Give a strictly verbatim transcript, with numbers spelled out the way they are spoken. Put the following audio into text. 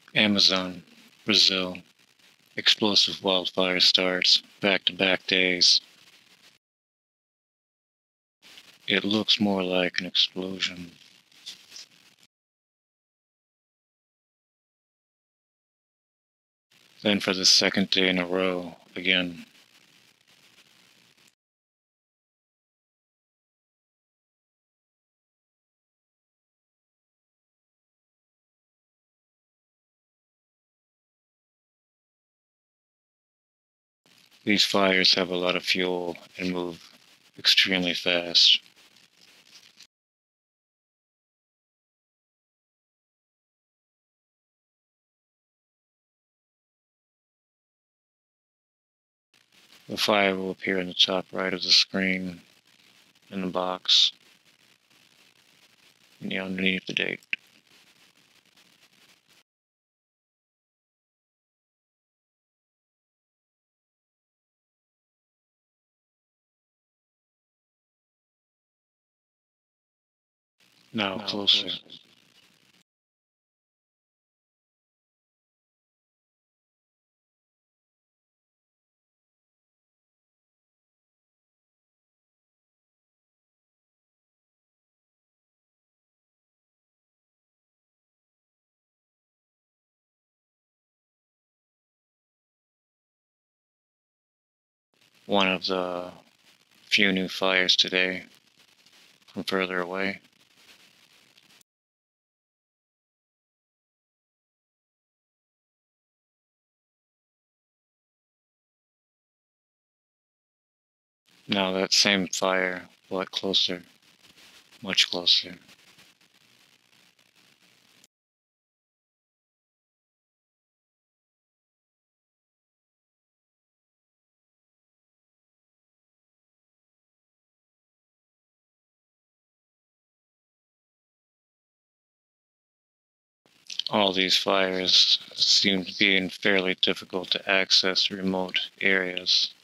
Amazon, Brazil. Explosive wildfire starts, back-to-back days. It looks more like an explosion. Then for the second day in a row, again. These fires have a lot of fuel and move extremely fast. The fire will appear in the top right of the screen, in the box, and underneath the date. Now closer. One of the few new fires today from further away. Now that same fire, but closer, much closer. All these fires seem to be in fairly difficult to access remote areas.